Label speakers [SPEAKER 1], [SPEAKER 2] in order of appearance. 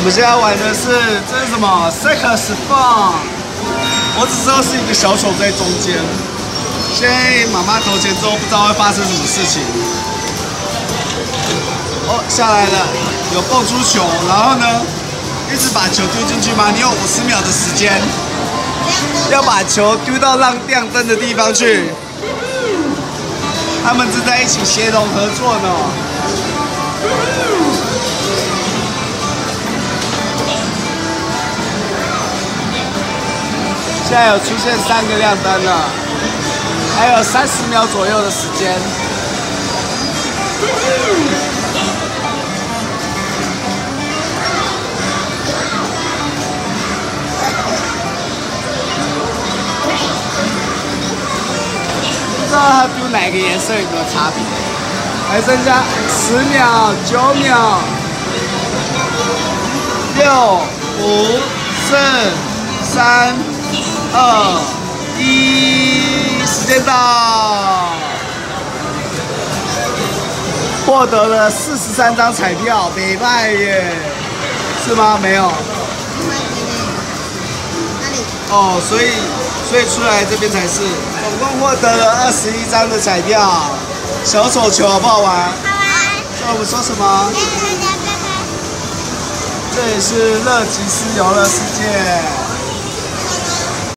[SPEAKER 1] 们现在玩的是这是什么 Circus Fun？ 我只知道是一个小丑在中间。现在妈妈投钱之后，不知道会发生什么事情。哦，下来了，有蹦出球，然后呢，一直把球丢进去吗？你有50秒的时间，要把球丢到亮灯的地方去。他们正在一起协同合作呢。现在有出现3个亮灯了，还有30秒左右的时间。不知道它丢哪个颜色有没有差别？还剩下10秒、9秒、6、5、4、3、2、1，时间到！获得了43张彩票，美败耶！是吗？没有。
[SPEAKER 2] 哪里？
[SPEAKER 1] 哦，所以出来这边才是，总共获得了21张的彩票。小丑球好不好玩？
[SPEAKER 2] 好玩。
[SPEAKER 1] 知道我们说什么？这里是乐吉斯游乐世界。